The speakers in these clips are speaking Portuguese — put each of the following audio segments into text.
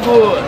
Segura.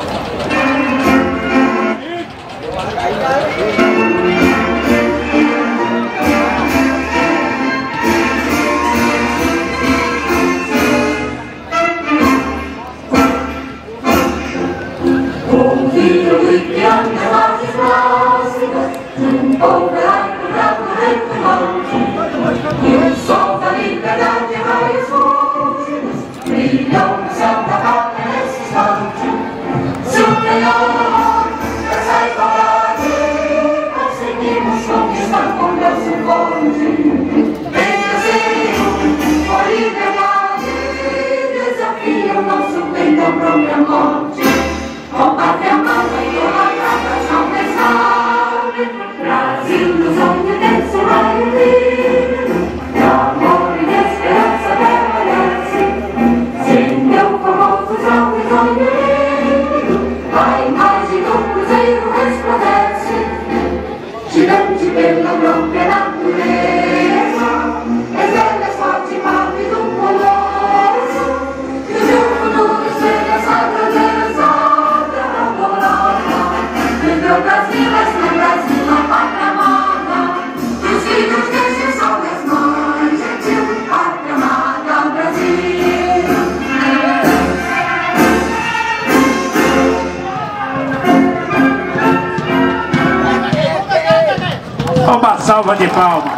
Uma salva de palmas,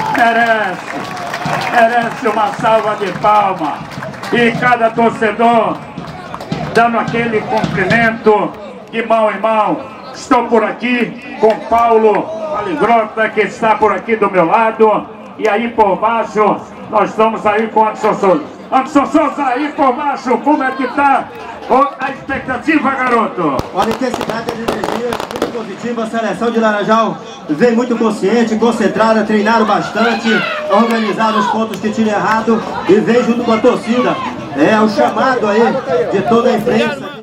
merece uma salva de palmas. E cada torcedor dando aquele cumprimento de mão em mão. Estou por aqui com Paulo Aligrota, que está por aqui do meu lado, e aí por baixo nós estamos aí com Anderson Souza. Anderson Souza, aí por baixo, como é que está a expectativa, garoto? Olha, intensidade de energia muito positiva. A seleção de Laranjal vem muito consciente, concentrada, treinaram bastante, organizaram os pontos que tinham errado e vem junto com a torcida. É o chamado aí de toda a imprensa.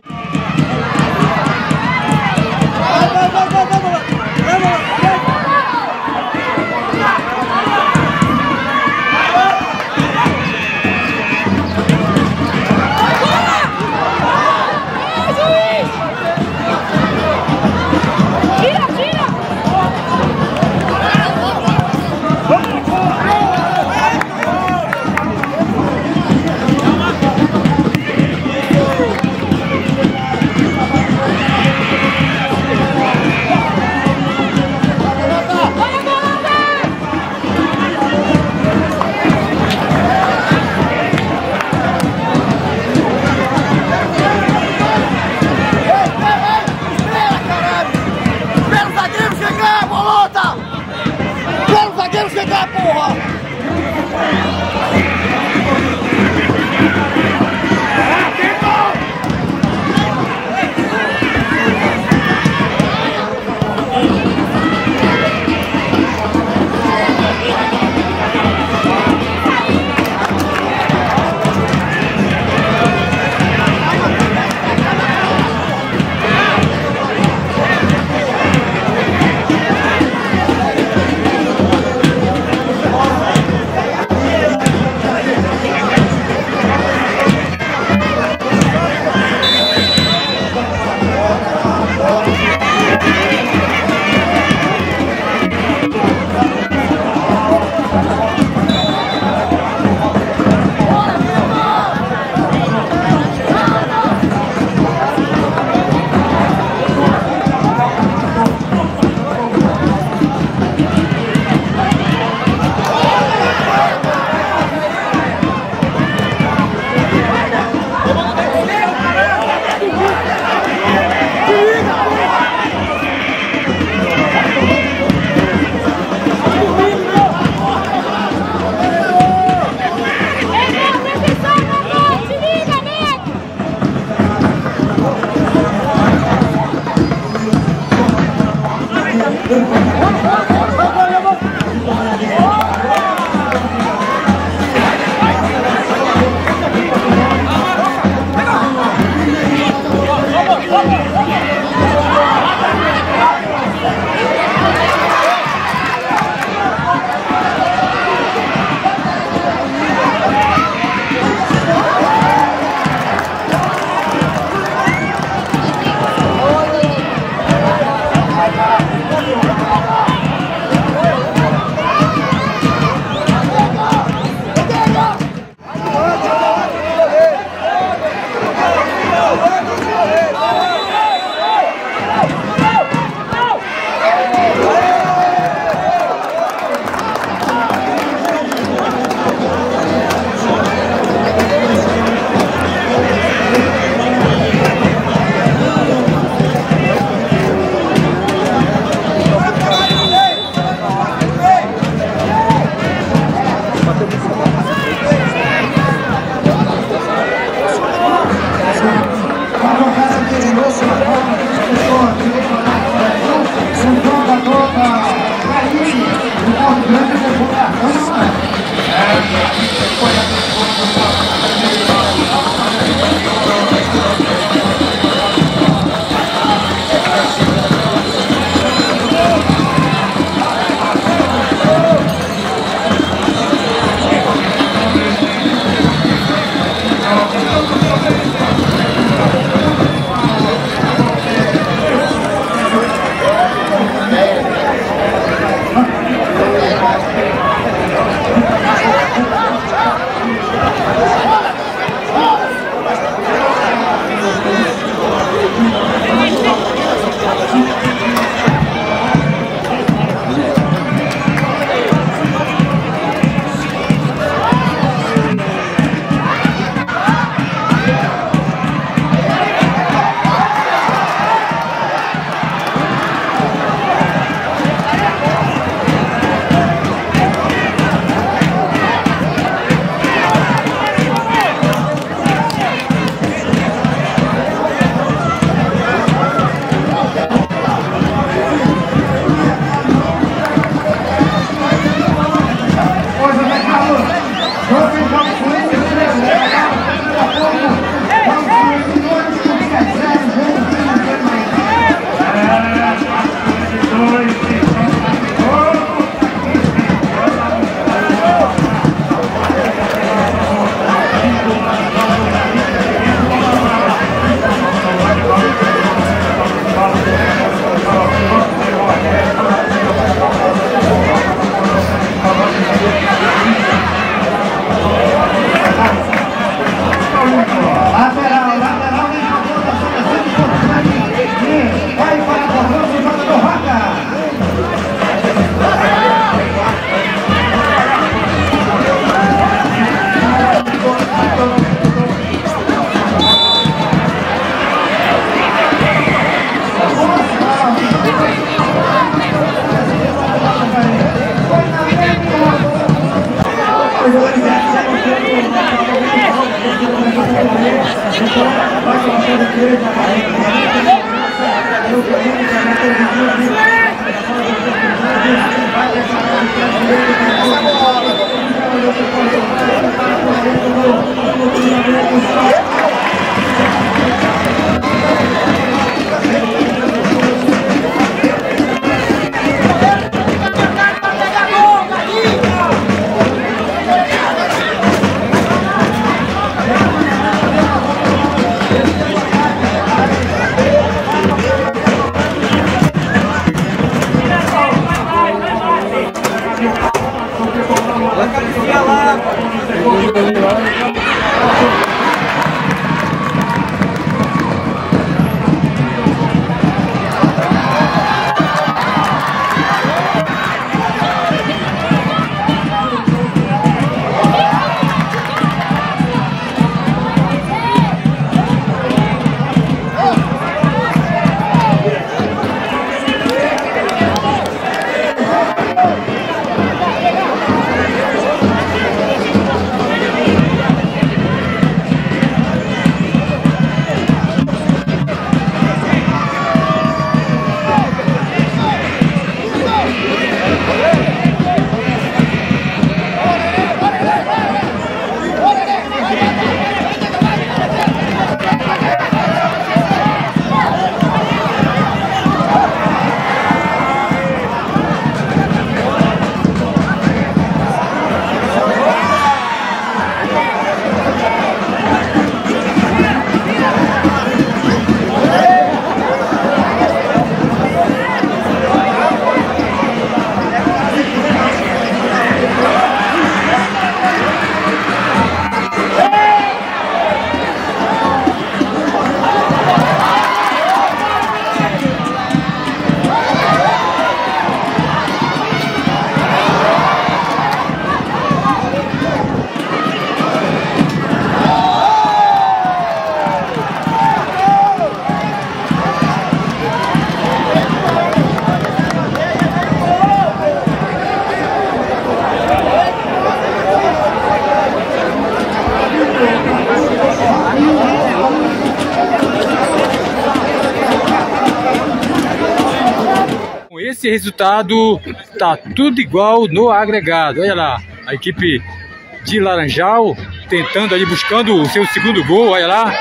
Esse resultado tá tudo igual no agregado. Olha lá, a equipe de Laranjal tentando ali, buscando o seu segundo gol. Olha lá.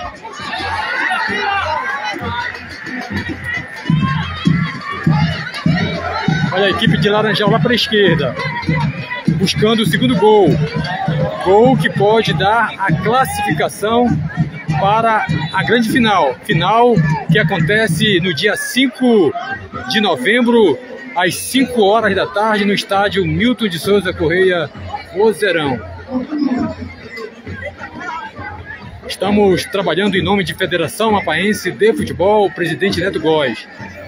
Olha a equipe de Laranjal lá para a esquerda, buscando o segundo gol. Gol que pode dar a classificação para a grande final. Final que acontece no dia 5 de novembro, às 5 horas da tarde, no estádio Milton de Souza Correia, Vozeirão. Estamos trabalhando em nome de Federação Mapaense de Futebol, presidente Neto Góes.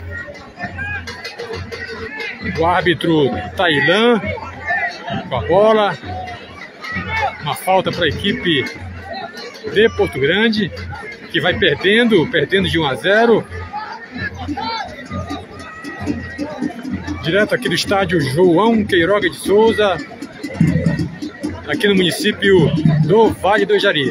O árbitro Tailã com a bola. Uma falta para a equipe de Porto Grande, que vai perdendo de 1-0. Direto aqui do estádio João Queiroga de Souza, aqui no município do Vale do Jari.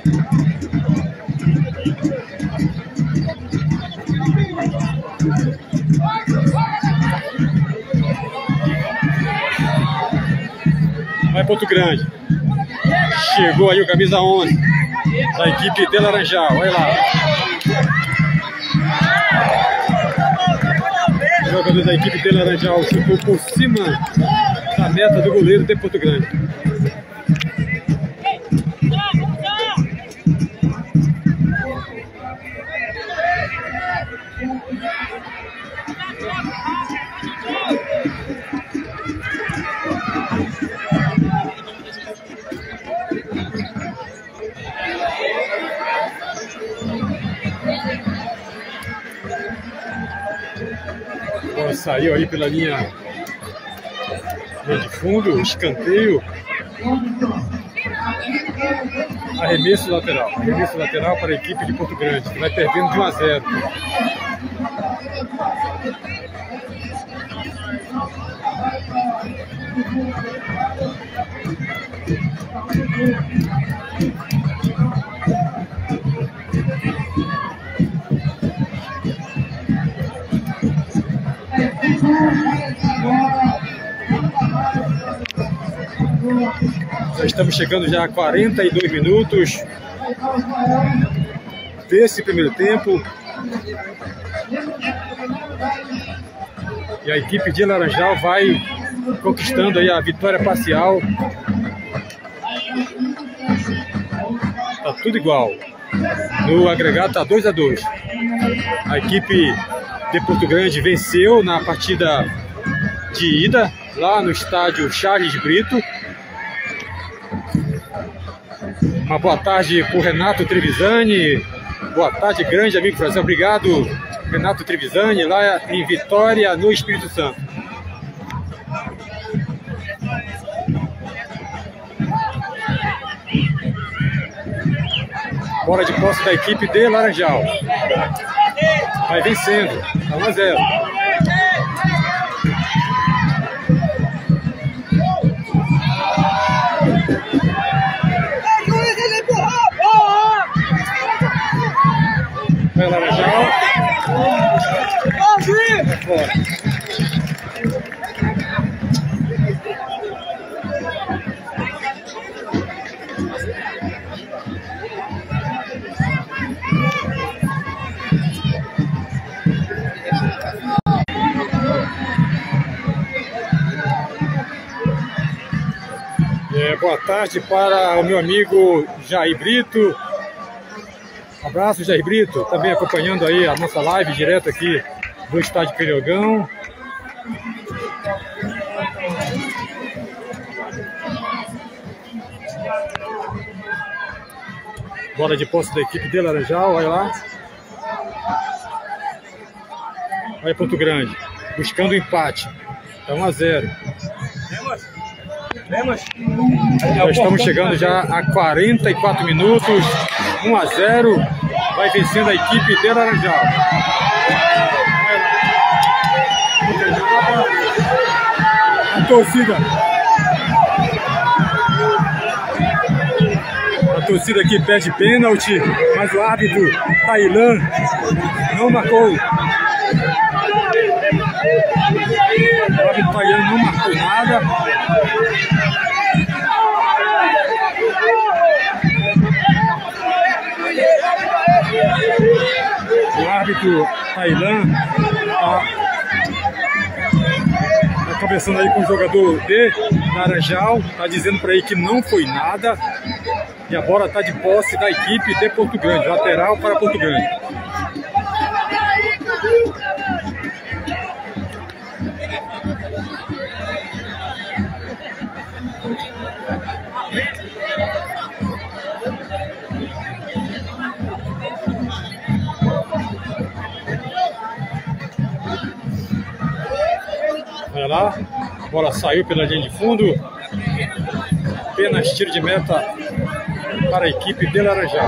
Vai Porto Grande. Chegou aí o camisa 11 da equipe de Laranjal. Olha lá. O jogador da equipe de Laranjal chutou por cima da meta do goleiro de Porto Grande. Saiu aí pela linha de fundo, escanteio, arremesso lateral para a equipe de Porto Grande, que vai perdendo de 1-0. Já estamos chegando já a 42 minutos desse primeiro tempo. E a equipe de Laranjal vai conquistando aí a vitória parcial. Tá tudo igual. No agregado tá 2-2. A equipe de Porto Grande venceu na partida de ida, lá no estádio Charles Brito. Uma boa tarde para o Renato Trevisani. Boa tarde, grande amigo Brasil. Obrigado, Renato Trevisani, lá em Vitória, no Espírito Santo. Bola de posse da equipe de Laranjal. Vai vencendo. Tá 1-0. Vai Laranjal. É fora. Boa tarde para o meu amigo Jair Brito. Abraço, Jair Brito, também acompanhando aí a nossa live direto aqui do estádio Periogão. Bola de posse da equipe de Laranjal, olha lá. Olha Porto Grande, buscando o empate. É 1-0. Já estamos chegando já a 44 minutos, 1-0, vai vencendo a equipe de Laranjal. A torcida aqui pede pênalti, mas o árbitro Tailan não marcou. O árbitro Tailan não marcou nada. O árbitro Tailan está conversando aí com o jogador de Laranjal, está dizendo para ele que não foi nada. E a bola está de posse da equipe de Porto Grande, lateral para Porto Grande. Olha lá, a bola saiu pela linha de fundo. Apenas tiro de meta para a equipe de Laranjal.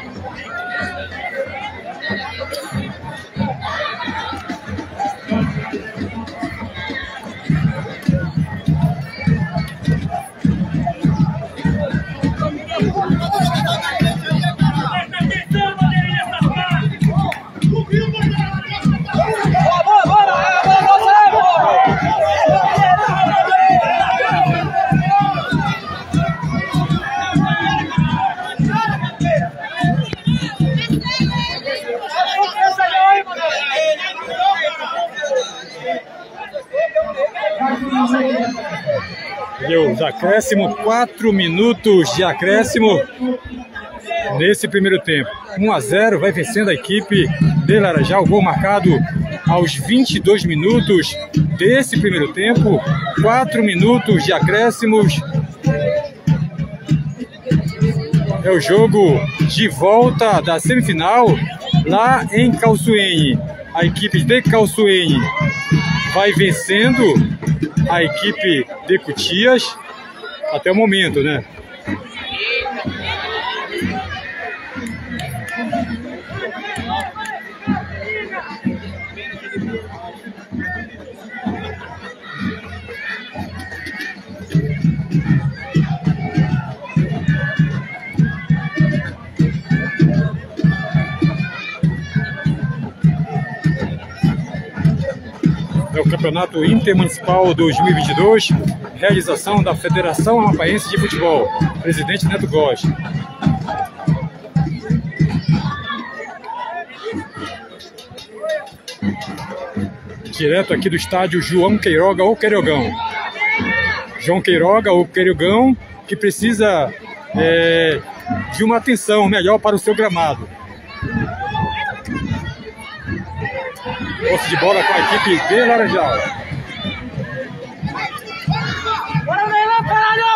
Deu os acréscimos, 4 minutos de acréscimo nesse primeiro tempo. 1-0, vai vencendo a equipe de Laranjal. Gol marcado aos 22 minutos desse primeiro tempo. 4 minutos de acréscimos. É o jogo de volta da semifinal lá em Calçoene. A equipe de Calçoene vai vencendo a equipe de Cutias até o momento, né? É o Campeonato Intermunicipal 2022, realização da Federação Amapáense de Futebol. Presidente Neto Góes. Direto aqui do estádio João Queiroga, ou Queirogão. João Queiroga, ou Queirogão, que precisa de uma atenção melhor para o seu gramado. Posse de bola com a equipe de Laranjal. Bora, Neymar, caralho!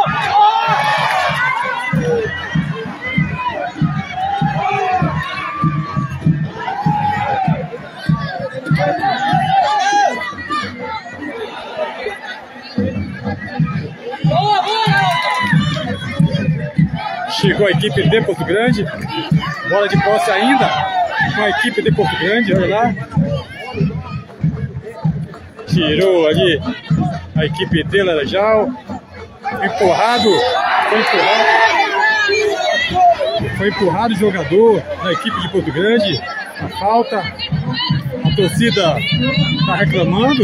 Chegou a equipe de Porto Grande. Bola de posse ainda com a equipe de Porto Grande, olha lá. Tirou ali a equipe de Laranjal. Foi empurrado o jogador da equipe de Porto Grande. A falta. A torcida está reclamando.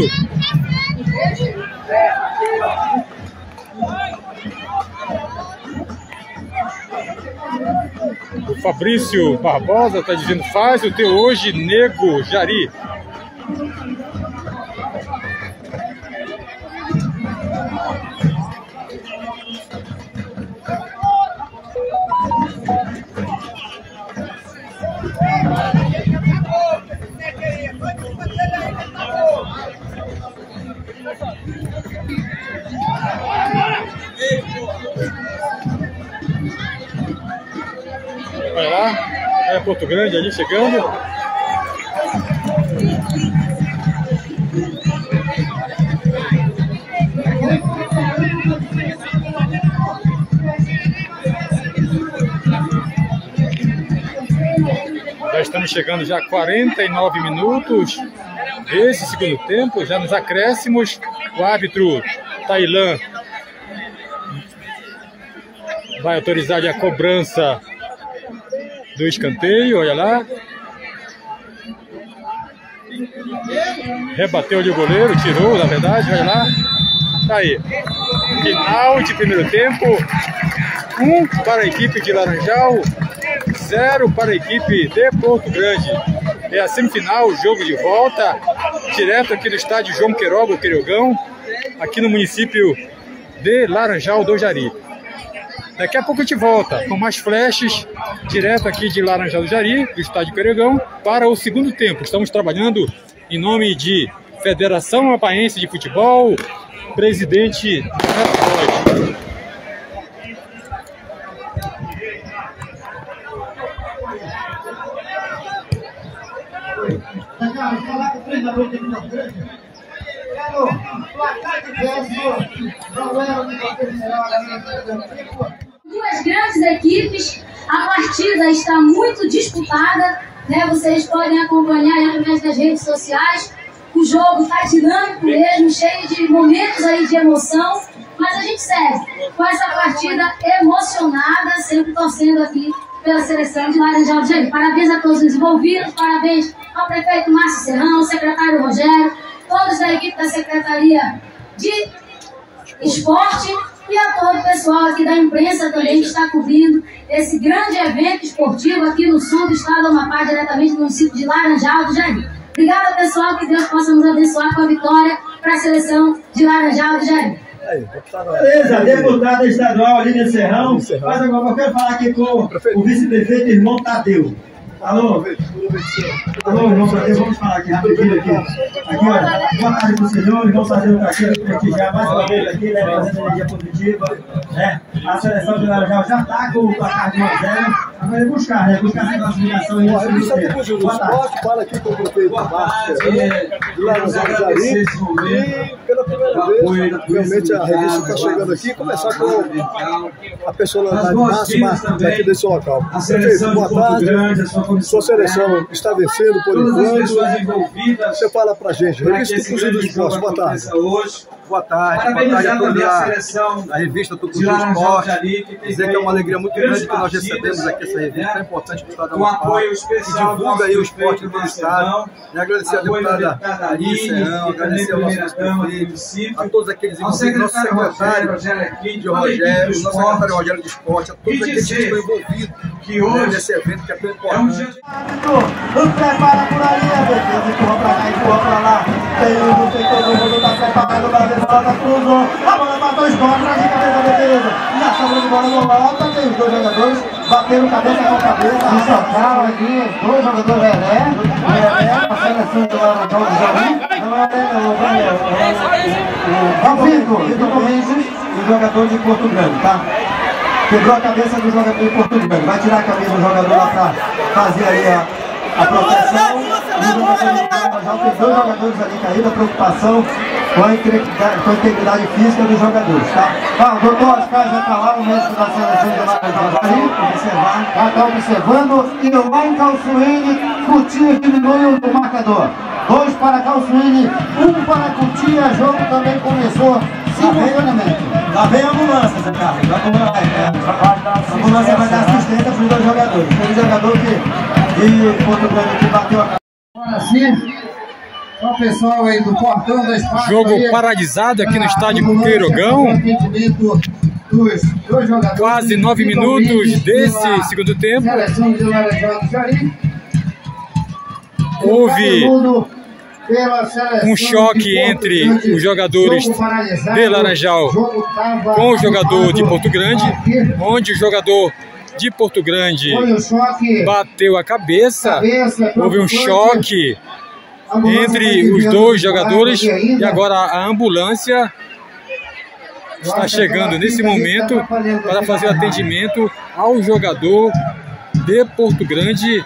O Fabrício Barbosa está dizendo: faz o teu hoje, nego Jari. Olha lá, é Porto Grande ali chegando. Já estamos chegando já a 49 minutos desse segundo tempo, já nos acréscimos. O árbitro Tailã vai autorizar ali a cobrança do escanteio, olha lá. Rebateu ali o goleiro, tirou, na verdade, olha lá. Tá aí. Final de primeiro tempo. 1 para a equipe de Laranjal, 0 para a equipe de Porto Grande. É a semifinal, o jogo de volta, direto aqui do estádio João Queiroga, o Queirogão, aqui no município de Laranjal do Jari. Daqui a pouco a gente volta com mais flashes, direto aqui de Laranjal do Jari, do estádio Queirogão, para o segundo tempo. Estamos trabalhando em nome de Federação Amapáense de Futebol, presidente Neto Góes. Falar com o treinador de Porto Grande. O ataque não era o melhor. Duas grandes equipes, a partida está muito disputada, né? Vocês podem acompanhar através das redes sociais. O jogo está dinâmico mesmo, cheio de momentos aí de emoção, mas a gente segue com essa partida emocionada, sempre torcendo aqui pela seleção de Laranjal do Jari. Parabéns a todos os envolvidos, parabéns ao prefeito Márcio Serrão, ao secretário Rogério, todos da equipe da Secretaria de Esporte e a todo o pessoal aqui da imprensa também que está cobrindo esse grande evento esportivo aqui no sul do estado do Amapá, diretamente do município de Laranjal do Jari. Obrigada, pessoal, que Deus possa nos abençoar com a vitória para a seleção de Laranjal do Jari. Beleza, deputada estadual Lídia Serrão. Mas agora eu quero falar aqui com o vice-prefeito, irmão Tadeu. Alô? Alô, irmão Tadeu, vamos falar aqui rapidinho aqui. Aqui, olha, boa tarde para o senhor, irmão Tadeu está aqui prestigiar mais uma vez aqui, né, fazendo energia positiva, né? A seleção de Laranjal já está com o placar de 1-0. Agora é buscar, né? Buscar essa classificação aí. Boa tarde. Fala aqui com o prefeito Márcio Serrão, de Laranjal do Jari, e pela Realmente a revista está chegando aqui e começar com a personalidade máxima daqui desse local. Prefeito, boa tarde. Sua seleção está vencendo por enquanto. Você fala pra gente, revista Tucuruzi do Esporte, boa tarde. Boa tarde a todos da revista Tucuruzi do Esporte. Dizer que é uma alegria muito grande que nós recebemos aqui essa revista, é importante para o Estado da Amapá, que divulga aí o esporte do Estado. E agradecer a deputada Alice, agradecer ao nosso prefeito, a todos aqueles envolvidos, nosso secretário de Rogério, nosso secretário Rogério de Esporte, a todos aqueles que estão envolvidos nesse evento que é tão importante. Prepara por ali, a defesa empurra pra cá, empurra pra lá. Tem o defensor do jogo, tá preparado, vai ver volta, cruzou. A bola matou, escorre, traz de cabeça a defesa. E a sobra de bola no volta, tem os dois jogadores batendo cabeça com cabeça. E socaram aqui, dois jogadores Lelé, a seleção do Laranjal do Jari. O Vitor Corinthians e o jogador de Porto Grande, tá? Quebrou a cabeça do jogador de Porto Grande. Vai tirar a camisa do jogador lá pra fazer aí a proteção. Já tem dois jogadores ali caídos, a preocupação com a integridade física dos jogadores, tá? O doutor Oscar já está lá, o médico da seleção de Laranjal, já está observando, e o Mãe Calçuíne, Cotia diminui o marcador. 2 para Calçuíne, 1 para Cotia, jogo também começou simultaneamente. Lá vem a ambulância, Zé Carlos. A ambulância vai dar assistência para os dois jogadores. Tem um jogador de Porto Grande que bateu a cabeça. Agora sim, o pessoal aí do portão da Espaço. Jogo aí, paralisado aqui no estádio Queirogão. Quase 9 minutos desse segundo tempo. Houve um choque entre os jogadores de Laranjal com o jogador de Porto Grande, onde o jogador de Porto Grande bateu a cabeça. Houve um choque entre os dois jogadores e agora a ambulância está chegando nesse momento para fazer o atendimento ao jogador de Porto Grande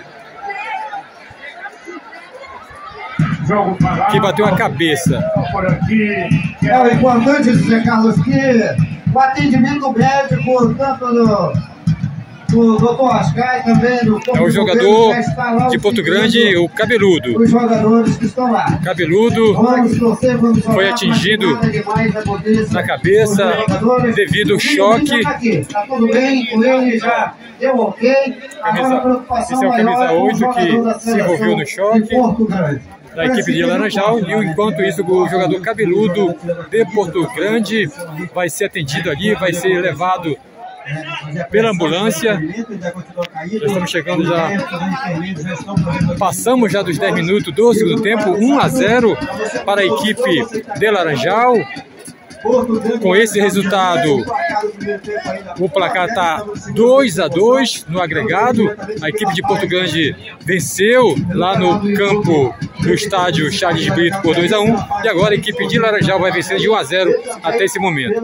que bateu a cabeça. É o importante, Zé Carlos, que o atendimento médico, tanto do doutor Oscar e também do Porto é o jogador de Porto Grande, o Cabeludo. Os jogadores que estão lá. Cabeludo foi atingido na cabeça devido ao choque. Tá tudo bem com ele, já deu ok. Agora a preocupação esse é o camisa maior 8 que se envolveu no choque da equipe de Laranjal, e enquanto isso o jogador Cabeludo de Porto Grande vai ser atendido ali, vai ser levado pela ambulância. Já estamos chegando, já passamos já dos 10 minutos do segundo tempo, 1-0 para a equipe de Laranjal. Com esse resultado, o placar está 2-2 no agregado. A equipe de Porto Grande venceu lá no campo do estádio Charles Brito por 2-1. E agora a equipe de Laranjal vai vencer de 1-0 até esse momento.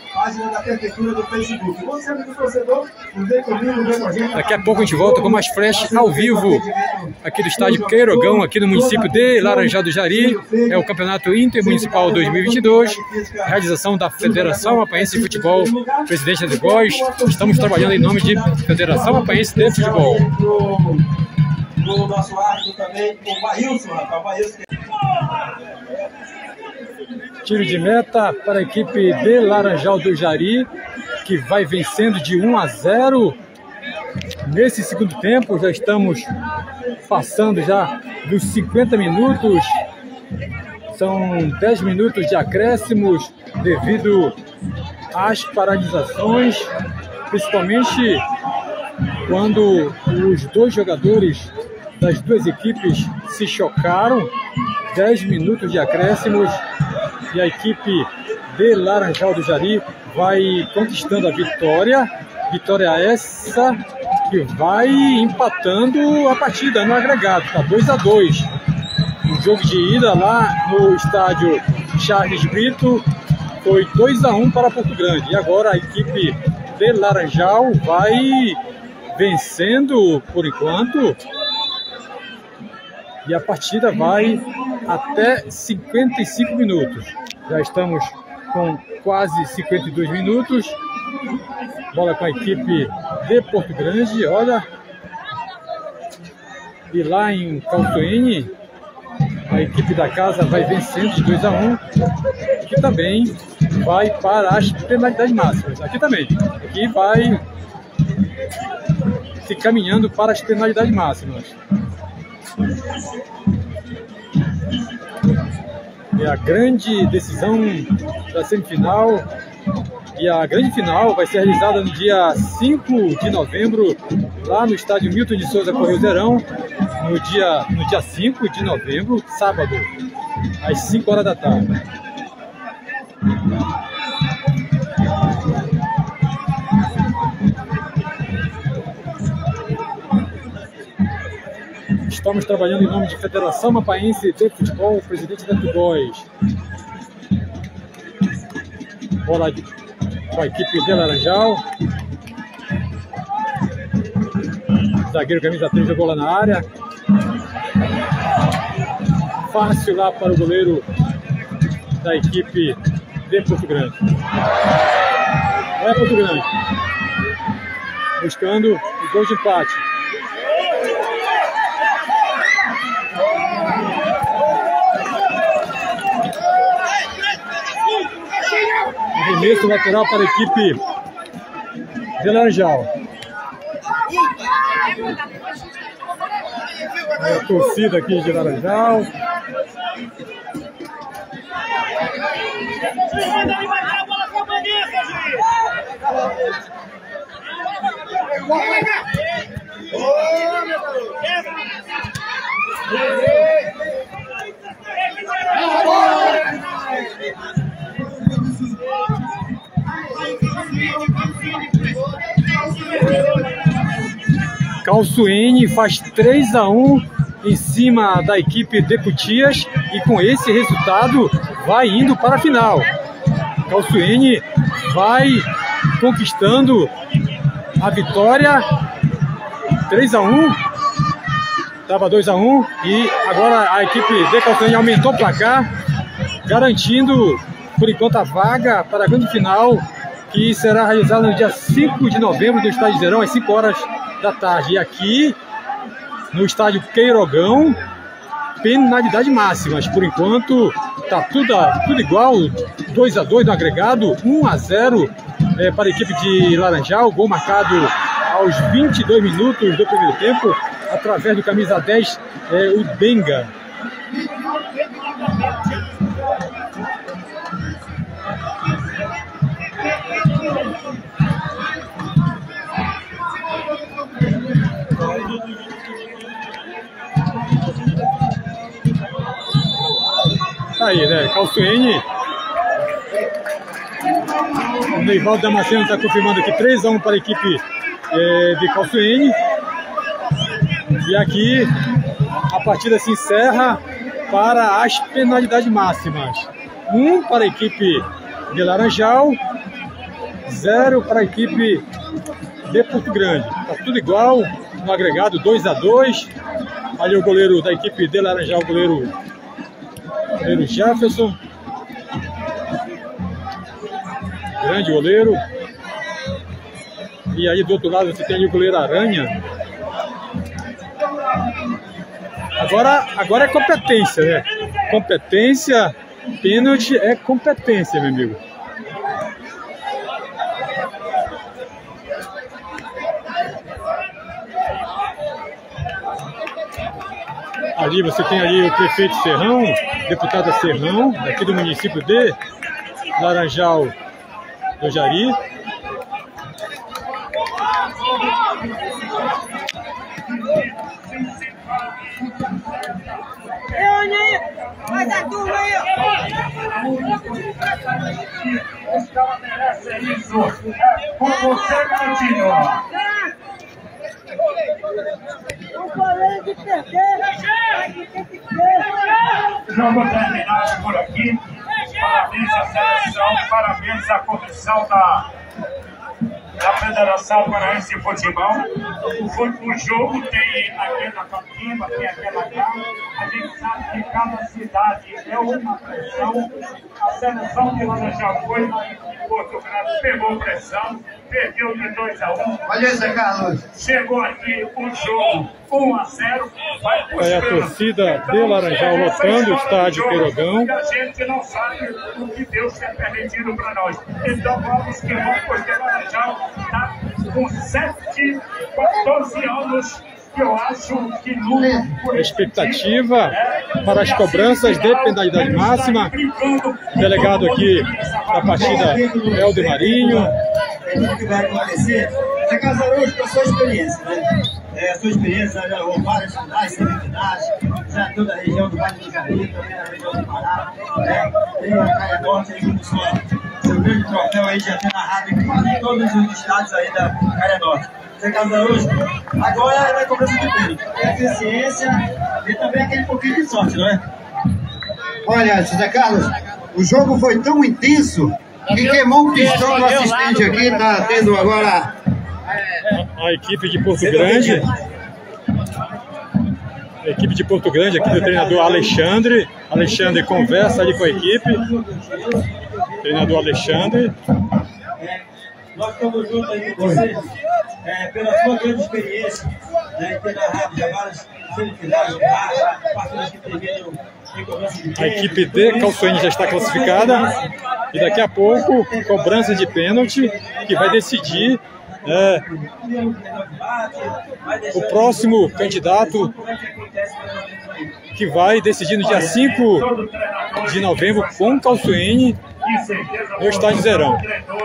Daqui a pouco a gente volta com mais flash ao vivo aqui do estádio Queirogão, aqui no município de Laranjal do Jari. É o Campeonato Intermunicipal 2022, realização da Federação Amapáense de Futebol, presidente de Góis. Estamos trabalhando em nome de Federação Amapáense de Futebol. O nosso árbitro também, o Bailson, rapaz. Tiro de meta para a equipe de Laranjal do Jari, que vai vencendo de 1-0 nesse segundo tempo. Já estamos passando já dos 50 minutos. São 10 minutos de acréscimos devido às paralisações, principalmente quando os dois jogadores das duas equipes se chocaram. 10 minutos de acréscimos e a equipe de Laranjal do Jari vai conquistando a vitória. Vitória essa que vai empatando a partida no agregado, tá 2-2. O jogo de ida lá no estádio Charles Brito foi 2-1 para Porto Grande. E agora a equipe de Laranjal vai vencendo por enquanto. E a partida vai até 55 minutos. Já estamos com quase 52 minutos. Bola com a equipe de Porto Grande, olha. E lá em Calçoene, a equipe da casa vai vencendo de 2-1, que também vai para as penalidades máximas. Aqui também. Aqui vai se caminhando para as penalidades máximas. É a grande decisão da semifinal. E a grande final vai ser realizada no dia 5 de novembro, lá no estádio Milton de Souza Correio-Zerão, no dia 5 de novembro, sábado, às 5 horas da tarde. Estamos trabalhando em nome de Federação Mapaense de Futebol, presidente da Tugóis. Bola com a equipe de Laranjal. Zagueiro camisa 3 jogou lá na área. Fácil lá para o goleiro da equipe de Porto Grande. Vai Porto Grande. Buscando o gol de empate. Arremesso lateral para a equipe de Laranjal. A torcida aqui de Laranjal. Calçoene faz 3-1 em cima da equipe de Cutias e com esse resultado vai indo para a final. Calçoene vai conquistando a vitória. 3-1, estava 2-1 e agora a equipe de Calçoene aumentou o placar, garantindo por enquanto a vaga para a grande final, que será realizada no dia 5 de novembro no estádio Zerão, às 5 horas da tarde. E aqui no estádio Queirogão, penalidade máximas. Por enquanto está tudo igual, 2-2 no agregado, 1-0 para a equipe de Laranjal. Gol marcado aos 22 minutos do primeiro tempo, através do camisa 10, o Denga. Aí, né? Calçoene. O Neivaldo Damasceno está confirmando aqui 3-1 para a equipe de Calçoene. E aqui a partida se encerra para as penalidades máximas. 1 para a equipe de Laranjal, 0 para a equipe de Porto Grande. Está tudo igual no agregado, 2-2. Ali o goleiro da equipe de Laranjal, o goleiro Jefferson. Grande goleiro. E aí do outro lado você tem ali o goleiro Aranha. Agora é competência, né? Competência, pênalti é competência, meu amigo. Ali você tem ali o prefeito Serrão, deputada Serrão, daqui do município de Laranjal do Jari. Faz a turma aí, ó. Com você, Martinho. Não falei de perder. Jogo terminado por aqui. Parabéns à seleção, parabéns à comissão da da Federação Paraense de Futebol. O jogo tem aquela cativa, tem aquela casa. A gente sabe que cada cidade é uma pressão. A seleção de Laranjal foi lá em Porto Grande, pegou pressão, perdeu de 2-1. Olha isso, Carlos. Chegou aqui o jogo 1-0. É a torcida de Laranjal lotando o estádio Queirogão. A gente não sabe o que Deus tem permitido para nós. Então vamos que vamos, porque Laranjal está com 14 anos. Eu acho que a expectativa para as cobranças de penalidade máxima. Delegado aqui da partida, Helder Marinho. Tudo que vai acontecer. Zé Carlos Araújo, com a sua experiência, né? A sua experiência já jogou várias finais, semifinais, já toda a região do Vale do Jari, também a região do Pará, né? Tem a Caia Norte aí com seu grande troféu aí, já tem narrado em todos os estados aí da Caia Norte. Zé Carlos Araújo, agora é a cobrança de pênalti. Eficiência e também aquele pouquinho de sorte, não é? Olha, Zé Carlos, o jogo foi tão intenso que queimou o pistão do assistente aqui, tá tendo agora... A equipe de Porto Grande. A equipe de Porto Grande aqui do treinador Alexandre. Alexandre conversa ali com a equipe. Treinador Alexandre. Nós estamos juntos aí com vocês, pela sua grande experiência, né, em ter narrado já várias semifinais, partidas que terminam em cobrança de pênalti. A equipe de Calçoene já está classificada. E daqui a pouco, cobrança de pênalti, que vai decidir o próximo candidato, que vai decidir no dia 5 de novembro com Calçoene no estádio Zerão.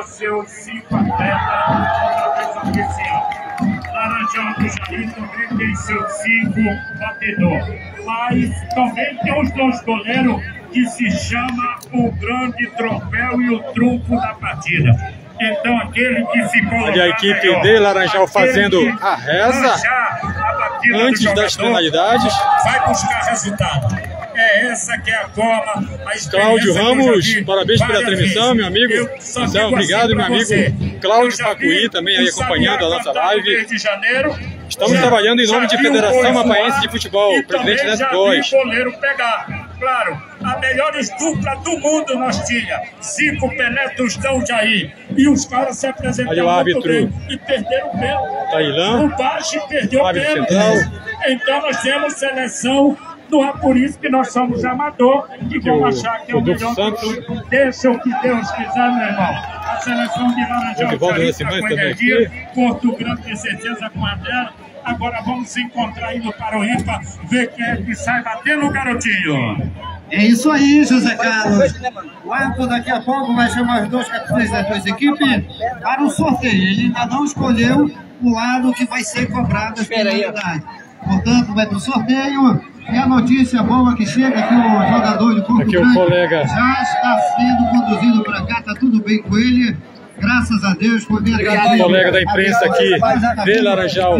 Laranjal do Jari também tem seus 5 batedores, mas também tem os 2 goleiros que se chama o grande troféu e o trunfo da partida. Então aquele que se colocar olha a equipe de Laranjal fazendo a reza antes das finalidades. Vai buscar resultado. É essa que é a forma. Cláudio Ramos, parabéns pela transmissão, meu amigo. Então, obrigado, meu amigo Cláudio Pacuí, também aí acompanhando a nossa live. Estamos trabalhando em nome de Federação Mapaense de Futebol, presidente Neto Góes. O goleiro pegar. Claro, a melhores dupla do mundo nós tinha. 5 Pelé Tostão Jair. E os caras se apresentaram muito bem. E perderam o pênalti. Tailã. O Baixo perdeu o pênalti. Então nós temos seleção. Não é por isso que nós somos amador e vamos achar que é o melhor tudo. Deixa o que Deus quiser, meu irmão. A seleção de Laranjal está com energia. Porto Grande tem certeza com a dela. Agora vamos se encontrar aí no Paroímpa, ver quem é que sai batendo o garotinho. É isso aí, José Carlos. O árbitro daqui a pouco vai chamar os 2 capitães das 2 equipes para o sorteio. Ele ainda não escolheu o lado que vai ser cobrado as penalidades. Portanto, vai para o sorteio. E a notícia boa que chega que o jogador de Porto Grande já está sendo conduzido para cá, está tudo bem com ele. Graças a Deus, obrigado, colega da imprensa aqui de Laranjal,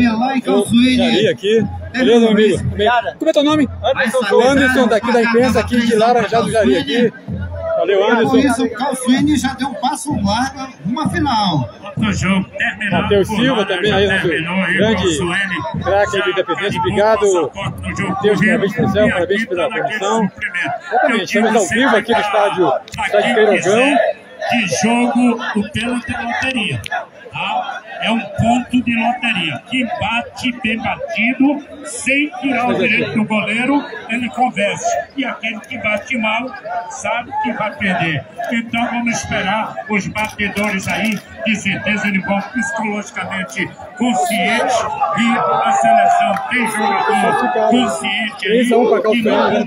Jari aqui. Beleza, meu amigo? Como é teu nome? O Anderson, daqui da imprensa aqui de Laranjal do Jari aqui. Valeu, Anderson. Com isso, o Calçoene já deu um passo largo numa final. Outro jogo terminado. Matheus Silva também aí, nosso grande craque do Independente. Obrigado, Matheus, parabéns pelo céu, parabéns pela transmissão. Exatamente, estamos ao vivo aqui no estádio Queirogão. De jogo, o pênalti é loteria. Tá? É um ponto de loteria. Quem bate bem batido, sem tirar o direito do goleiro, ele convence. E aquele que bate mal, sabe que vai perder. Então vamos esperar os batedores aí, de certeza eles vão psicologicamente conscientes. E a seleção tem jogador consciente aí. E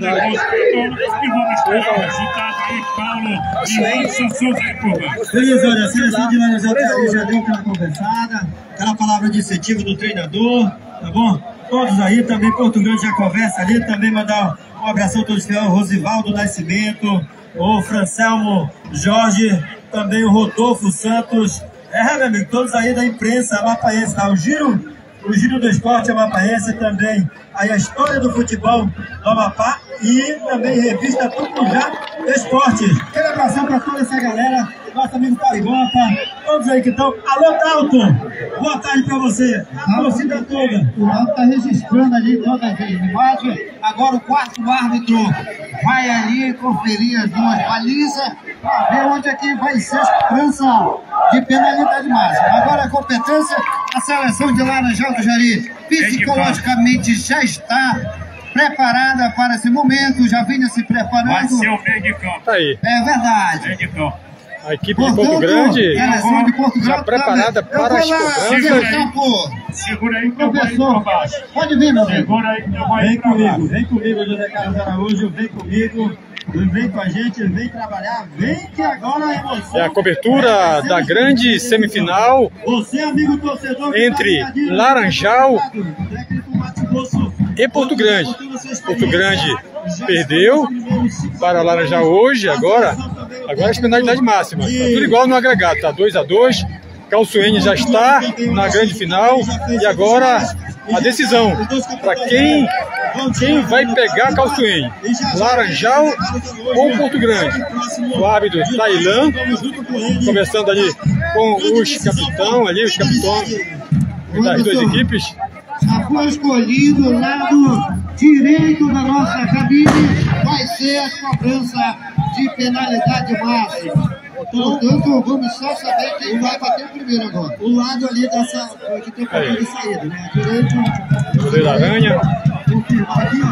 vamos esperar o resultado aí, Paulo e Wilson Souza e Curva. Beleza, olha, a seleção de Laranjal já deu aquela conversada, aquela palavra de incentivo do treinador, tá bom? Todos aí, também Porto Grande já conversa ali, também mandar um abração a todos os Rosivaldo Nascimento, o Francelmo Jorge, também o Rodolfo Santos, meu amigo, todos aí da imprensa amapaense, tá? O giro do esporte amapaense também, aí a história do futebol do Amapá e também revista Tucujá Esportes. Quero abraçar para toda essa galera, nosso amigo Pariboca, todos aí que estão. Alô, Dalton! Boa tarde pra você. A torcida toda. O Dalton está registrando ali todas as imagens. Agora o quarto árbitro vai ali conferir as duas balizas para ver onde é que vai ser a cobrança de penalidade máxima. Agora a competência, a seleção de Laranjal do Jari psicologicamente já está preparada para esse momento, já vinha se preparando. Vai ser o meio de campo. Tá aí. É verdade. Meio de campo. A equipe de Porto Grande já preparada para as cobranças. Segura aí que eu vou ir pra baixo. Pode vir, meu amigo. Segura aí que eu vou ir pra baixo. Vem comigo, José Carlos Araújo, vem comigo. Vem com a gente, vem trabalhar, vem que agora a emoção. É a cobertura da grande semifinal Você, amigo torcedor, entre Laranjal e Porto Grande. Porto Grande perdeu para Laranjal hoje, agora as penalidades máximas. Tá tudo igual no agregado, tá 2-2. Calçoene já está na grande final e agora a decisão para quem vai pegar Calçoene, Laranjal ou Porto Grande. O árbitro Tailan conversando ali com os capitães das duas equipes. Já foi escolhido o lado direito da nossa cabine, vai ser a cobrança de penalidade máxima. Portanto, vamos só saber quem vai bater primeiro agora. O lado ali dessa, que tem o caminho de saída, né? Direito. Goleiro Aranha. Confirmar aqui, ó,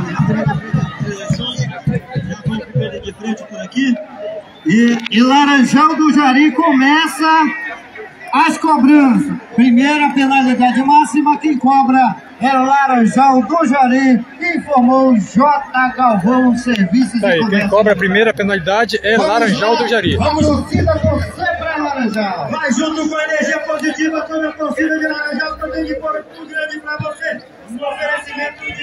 já vamos primeiro de frente por aqui. E Laranjal do Jari começa as cobranças. Primeira penalidade máxima, quem cobra é Laranjal do Jari, informou J. Galvão, Serviços Tá aí, de Comércio. quem cobra a primeira penalidade é Laranjal do Jari. Vamos, torcida, você para Laranjal. Vai junto com a energia positiva, toda a torcida de Laranjal, também de Porto Grande para você. Um oferecimento de...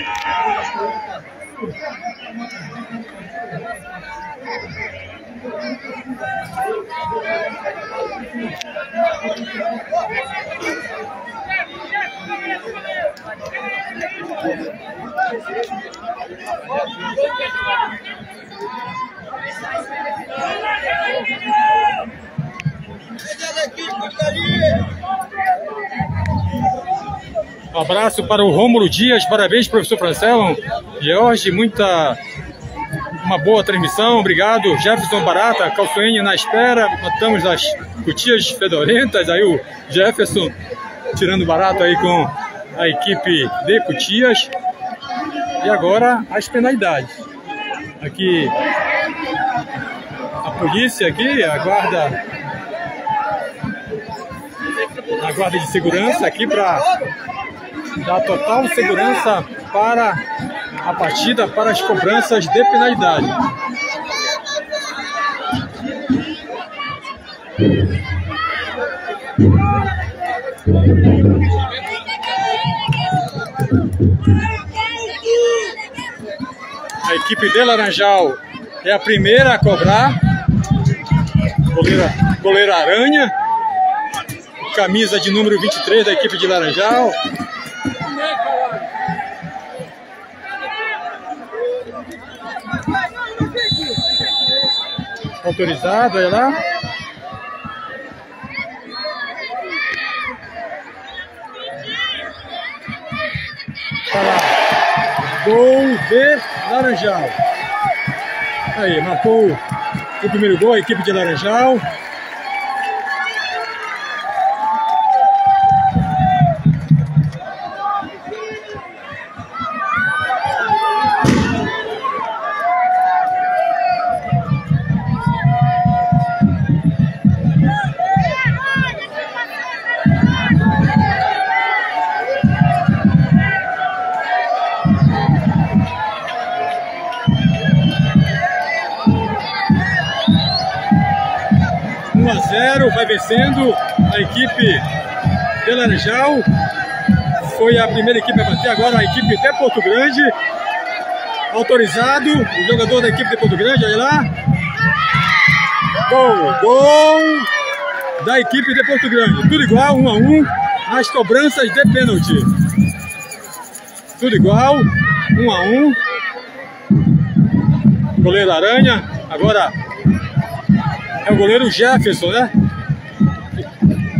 Um abraço para o Rômulo Dias, parabéns, professor Francelon. Jorge, uma boa transmissão, obrigado. Jefferson Barata, Calçoene na espera, matamos as cutias fedorentas, aí o Jefferson tirando barato aí com a equipe de Cutias. E agora as penalidades. Aqui a polícia aqui, a guarda de segurança aqui para dar total segurança para a partida, para as cobranças de penalidade. A equipe de Laranjal é a primeira a cobrar. Goleiro Aranha, camisa de número 23 da equipe de Laranjal. Autorizado, olha lá. Tá lá. Gol de Laranjal. Aí, marcou o primeiro gol, a equipe de Laranjal. Vai vencendo a equipe de Laranjal. Foi a primeira equipe a bater, agora a equipe de Porto Grande. Autorizado o jogador da equipe de Porto Grande, olha lá. Gol da equipe de Porto Grande. Tudo igual, 1-1 nas cobranças de pênalti. Tudo igual, 1-1. Goleiro Aranha, agora é o goleiro Jefferson, né?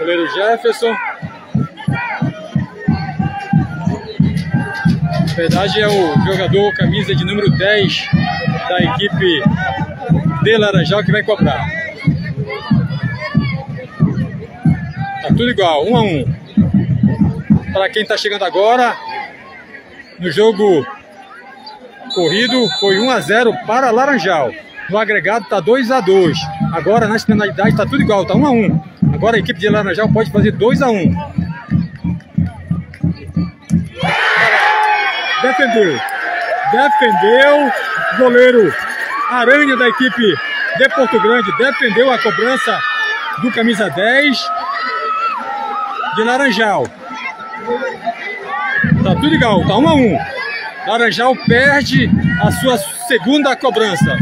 Goleiro Jefferson. Na verdade é o jogador camisa de número 10 da equipe de Laranjal que vai cobrar. Tá tudo igual, 1 a 1. Para quem está chegando agora, no jogo corrido foi 1 a 0 para Laranjal. No agregado está 2 a 2. Agora nas penalidades está tudo igual, está 1 a 1. Agora a equipe de Laranjal pode fazer 2 a 1. Defendeu. Goleiro Aranha da equipe de Porto Grande defendeu a cobrança do camisa 10 de Laranjal. Tá tudo igual, tá 1 a 1. Laranjal perde a sua segunda cobrança.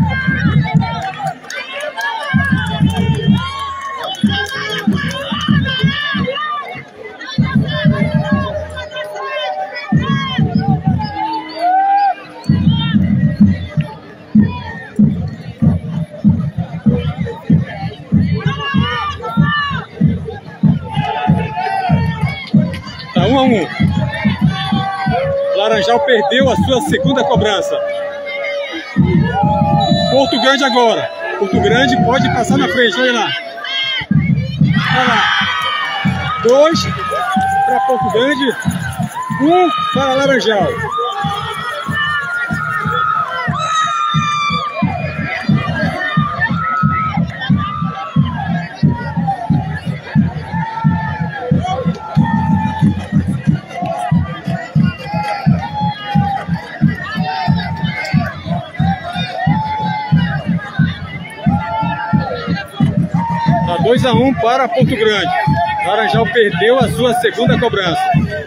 Tá 1 a 1. Laranjal perdeu a sua segunda cobrança. Porto Grande agora. Porto Grande pode passar na frente, olha lá. Olha lá. 2 para Porto Grande, 1 para Laranjal. Tá 2 a 1 para Porto Grande. Laranjal perdeu a sua segunda cobrança.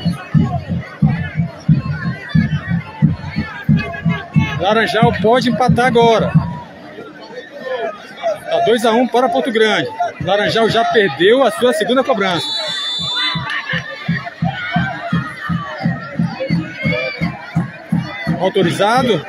Laranjal pode empatar agora. Tá 2 a 1 para Porto Grande. Laranjal já perdeu a sua segunda cobrança. Autorizado.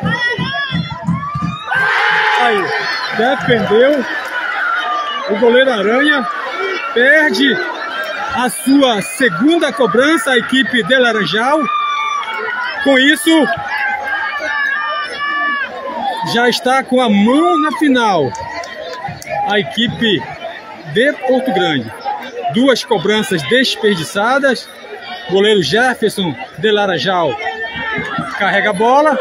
Aí, defendeu. O goleiro Aranha perde a sua segunda cobrança, a equipe de Laranjal. Com isso, já está com a mão na final a equipe de Porto Grande. 2 cobranças desperdiçadas. Goleiro Jefferson de Laranjal carrega a bola.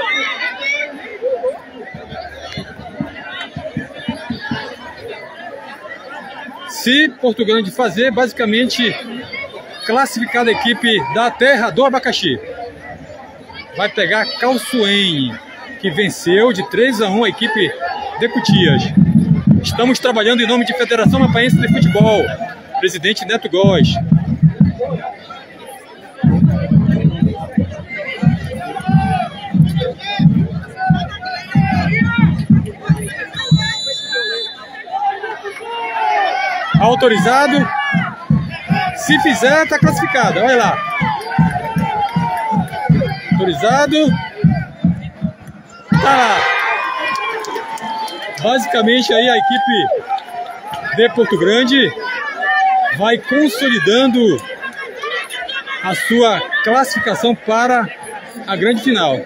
Se Porto Grande fazer, basicamente classificada a equipe da terra do abacaxi. Vai pegar Calçoene, que venceu de 3 a 1 a equipe de Cutias. Estamos trabalhando em nome de Federação Mapaense de Futebol. Presidente Neto Góes. Autorizado. Se fizer, está classificado. Olha lá. Autorizado. Tá lá. Basicamente aí a equipe de Porto Grande vai consolidando a sua classificação para a grande final.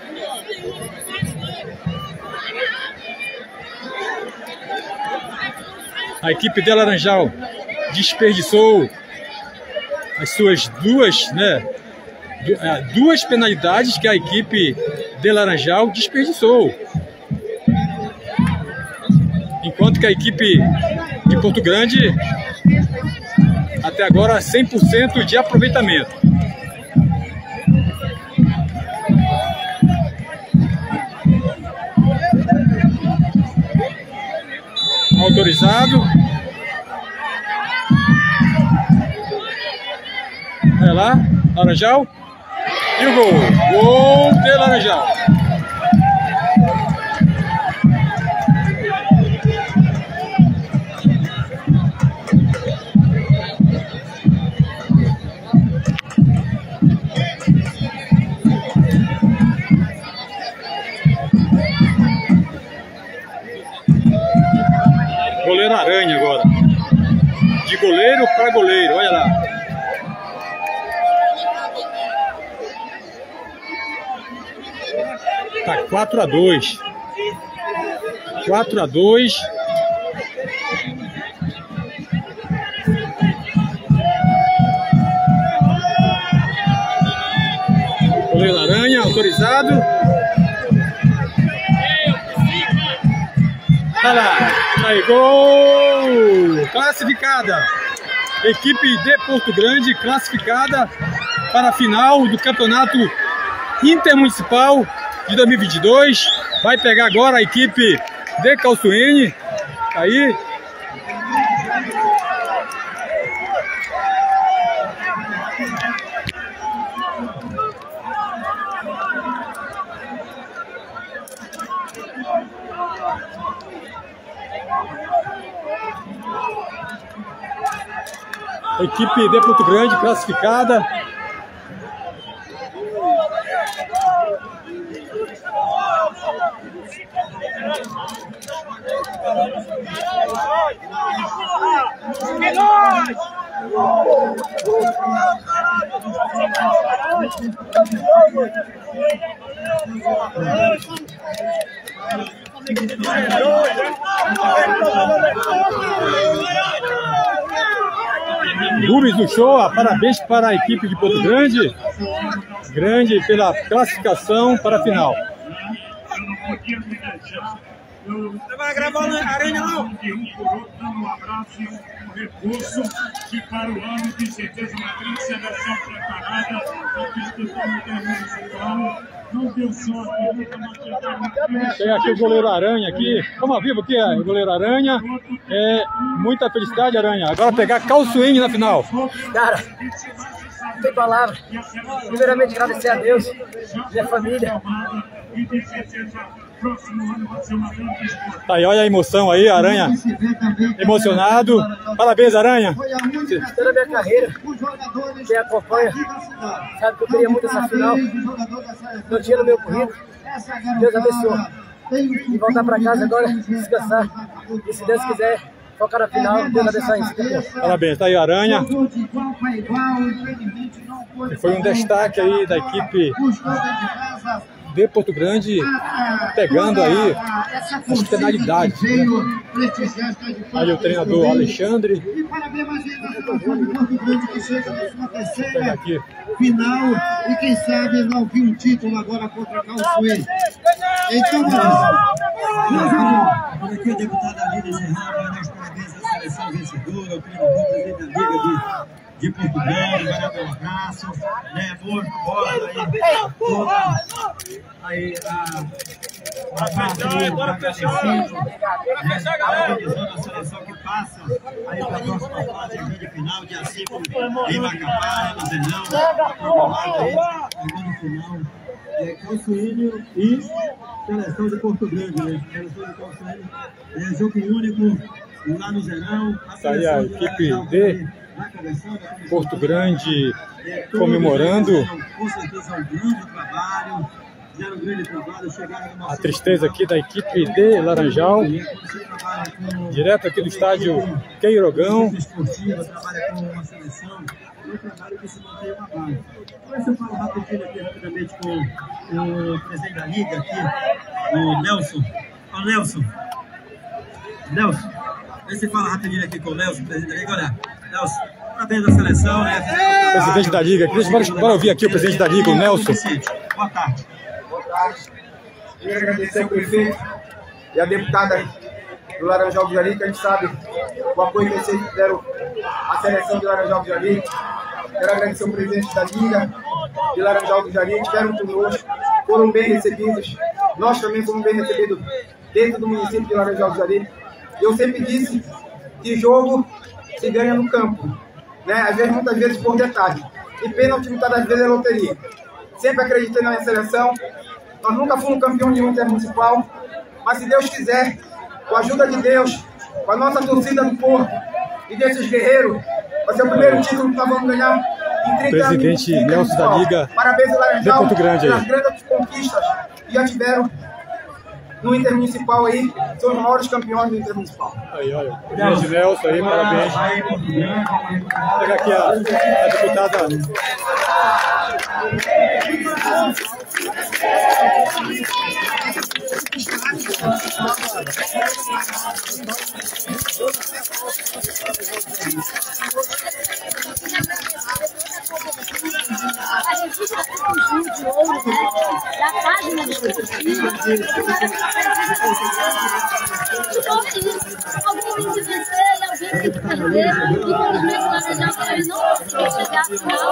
A equipe de Laranjal desperdiçou as suas duas penalidades que a equipe de Laranjal desperdiçou. Enquanto que a equipe de Porto Grande até agora 100% de aproveitamento. Autorizado. Olha lá, Laranjal. E o gol. Gol de Laranjal. Goleiro Aranha agora. de goleiro para goleiro, olha lá. Tá 4-2. 4-2. Goleiro Aranha, autorizado. Olha lá, aí, gol! Classificada. Equipe de Porto Grande classificada para a final do Campeonato Intermunicipal de 2022. Vai pegar agora a equipe de Calçoene. Aí. Equipe de Porto Grande classificada. Rubens do Show, parabéns para a equipe de Porto Grande. Grande pela classificação para a final. Você vai gravar na arena não? Um abraço, um recurso que para o ano tem certeza uma grande seleção preparada para disputar no Intermunicipal. Não deu sorte, tem aqui o goleiro Aranha aqui. Vamos vivo aqui, o goleiro Aranha. Muita felicidade, Aranha. Agora pegar Calçoene na final. Cara, não tem palavra. Primeiramente agradecer a Deus, minha família. Tá aí, olha a emoção aí, Aranha. Emocionado. Parabéns, Aranha. Toda a minha carreira, quem acompanha, sabe que eu queria muito essa final. Não tinha no meu currículo. Deus abençoe. E voltar para casa agora, descansar. E se Deus quiser, focar na final, Deus abençoe isso. Parabéns, tá aí, Aranha. E foi um destaque aí da equipe de Porto Grande, pegando aí as penalidades, né? Aí o treinador Alexandre. Pega aqui. Final e quem sabe não viu um título agora contra Calçoene. Então, por aqui o deputado Alírio Serrano, meus parabéns à seleção vencedora, ao treinador presidente da Liga de Porto Grande, vai dar um abraço, né, amor, bola aí a parte organizando a seleção que passa aí para a próxima fase, a grande final, dia 5 em Macapá, no Zenão, programado aí, no final, Calçoene e seleção de Porto Grande, né? Seleção de Calçoene, jogo único lá no Zenão. Tá aí a equipe de Porto Grande comemorando a tristeza aqui da equipe de Laranjal, direto aqui do estádio Queirogão. Eu falo rapidinho aqui, rapidamente, com o presidente da Liga aqui, o Nelson. Ô, Nelson. Nelson, você fala rapidinho aqui com o Nelson, presidente da Liga. Olha, Nelson, parabéns da seleção, né? Presidente da Liga, bora ouvir aqui o presidente da Liga, o Nelson. Boa tarde. Boa tarde. Queria agradecer ao prefeito e a deputada do Laranjal do Jari, que a gente sabe o apoio que vocês deram à seleção do Laranjal do Jari. Quero agradecer ao presidente da Liga de Laranjal do Jari, que estiveram conosco, foram bem recebidos. Nós também fomos bem recebidos dentro do município de Laranjal do Jari. Eu sempre disse que jogo se ganha no campo, né? Às vezes, muitas vezes por detalhe. E pênalti muitas das vezes é loteria. Sempre acreditei na minha seleção. Nós nunca fomos campeão de um intermunicipal, mas se Deus quiser, com a ajuda de Deus, com a nossa torcida do Porto e desses guerreiros, vai ser o primeiro título que nós vamos ganhar em 30 anos. Presidente Nelson da Liga. Parabéns ao Laranjal Porto Grande pelas grandes conquistas que já tiveram no Intermunicipal aí, são os maiores campeões do Intermunicipal. Aí, olha, o grande Nelson aí, parabéns. Pega aqui a deputada. A revista Conjunto de Ouro, da página do alguém tem que vencer e alguém tem que perder. Infelizmente, o Laranjal não conseguiu chegar à final.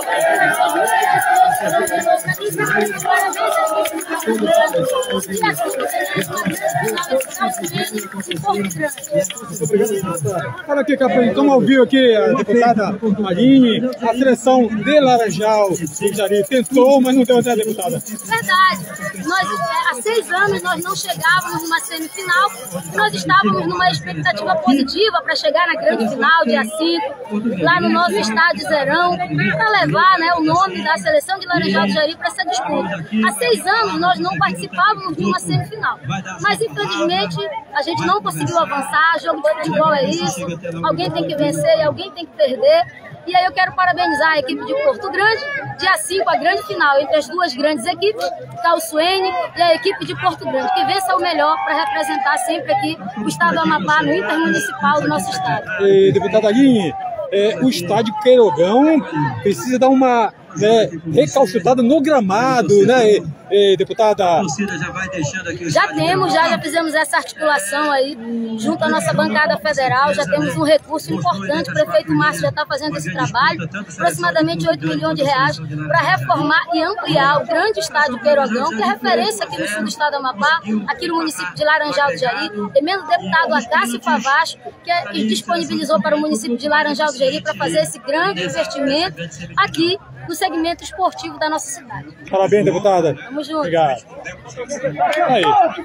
Olha aqui, Capitão, estamos ao vivo aqui, a deputada Aline, a seleção de Laranjal do Jari tentou, mas não deu até, deputada. Verdade. Nós, há 6 anos nós não chegávamos numa semifinal, nós estávamos numa expectativa positiva para chegar na grande final, dia 5, lá no nosso estádio Zerão, para levar, né, o nome da seleção de Laranjal do Jari para essa disputa. Há 6 anos nós não participávamos de uma semifinal, mas infelizmente a gente não conseguiu avançar. Jogo de futebol é isso, alguém tem que vencer e alguém tem que perder. E aí eu quero parabenizar a equipe de Porto Grande, dia 5, a grande final entre as duas grandes equipes, Calçoene e a equipe de Porto Grande, que vença o melhor para representar sempre aqui o estado do Amapá no intermunicipal do nosso estado. E, deputada Aline, o estádio Queirogão precisa dar uma recalchutada no gramado, né, deputada? A torcida já vai deixando aqui. Já fizemos essa articulação aí junto à nossa bancada federal, já temos um recurso importante, o prefeito Márcio já está fazendo esse trabalho, aproximadamente 8 milhões de reais para reformar e ampliar o grande estádio Queirogão, que é referência aqui no sul do estado do Amapá, aqui no município de Laranjal do Jari. Emendo o deputado Acácio Favacho, que disponibilizou para o município de Laranjal do Jari para fazer esse grande investimento aqui no segmento esportivo da nossa cidade. Parabéns, deputada. Tamo junto. Obrigado. Aí.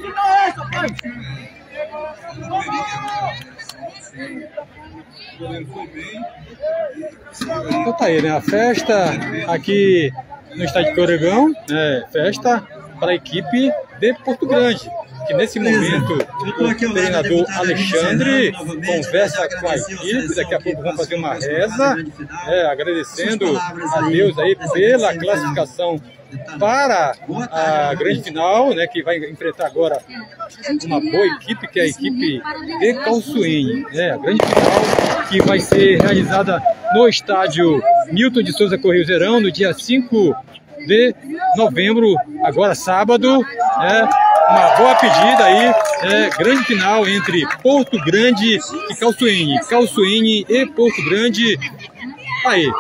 Então tá aí, né? A festa aqui no estádio Queirogão, festa para a equipe de Porto Grande, que nesse momento o treinador Alexandre conversa com a equipe. Daqui a pouco vamos fazer uma reza, agradecendo a Deus aí pela classificação para a grande final, né, que vai enfrentar agora uma boa equipe, que é a equipe de Calçoene, a grande final que vai ser realizada no estádio Milton de Souza Correio Zerão, no dia 5 de novembro, agora sábado. Uma boa pedida aí, grande final entre Porto Grande e Calçoene. Calçoene e Porto Grande. Aí.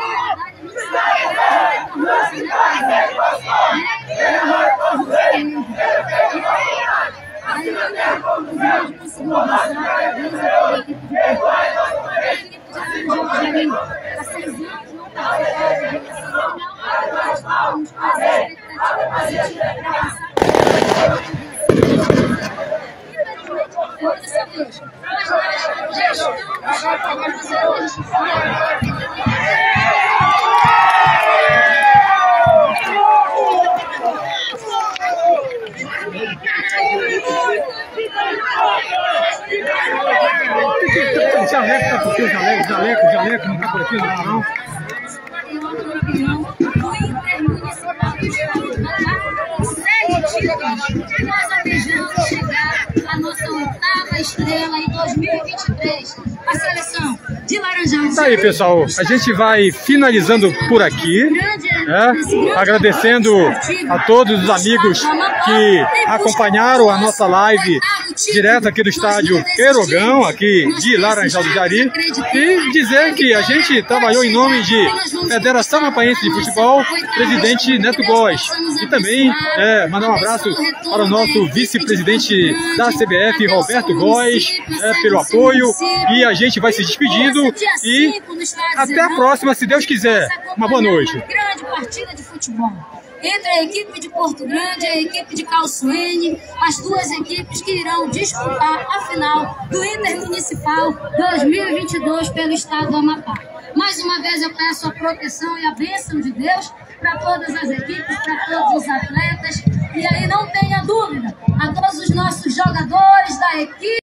Jaleco, não tá por aqui, não. Nós almejamos chegar à nossa 8ª estrela em 2023. A seleção de Laranjal. Tá aí, pessoal. A gente vai finalizando por aqui, agradecendo a todos os amigos que acompanharam a nossa live direto aqui do estádio Queirogão, aqui de Laranjal do Jari, e dizer que a gente trabalhou em nome de Federação Amapaense de Futebol, presidente Neto Góes, e também mandar um abraço para o nosso vice-presidente da CBF, Roberto Góes, pelo apoio, e a gente vai se despedindo e até a próxima, se Deus quiser. Uma boa noite. Grande partida de futebol entre a equipe de Porto Grande e a equipe de Calçoene, as duas equipes que irão disputar a final do Intermunicipal 2022 pelo estado do Amapá. Mais uma vez eu peço a proteção e a bênção de Deus para todas as equipes, para todos os atletas. E aí não tenha dúvida, a todos os nossos jogadores da equipe,